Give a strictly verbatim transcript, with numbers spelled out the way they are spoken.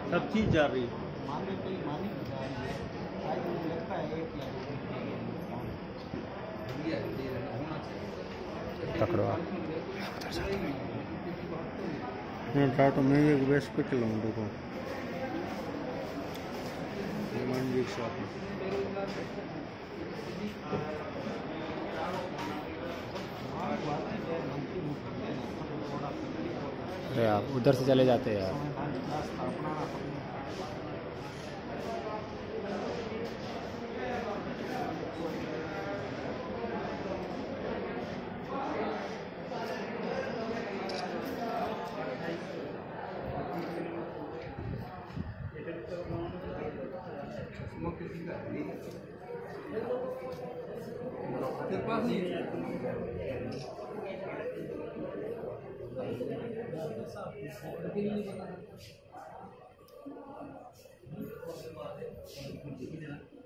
सब चीज़ जा रही है। माने तो मानी जा रही है। आज मुझे लगता है कि पकड़वा टाटो मैं एक बेस पे चलाऊँ देखो मंडी शॉप में। अरे आप उधर से चले जाते हैं यार। तेरे पास नहीं है।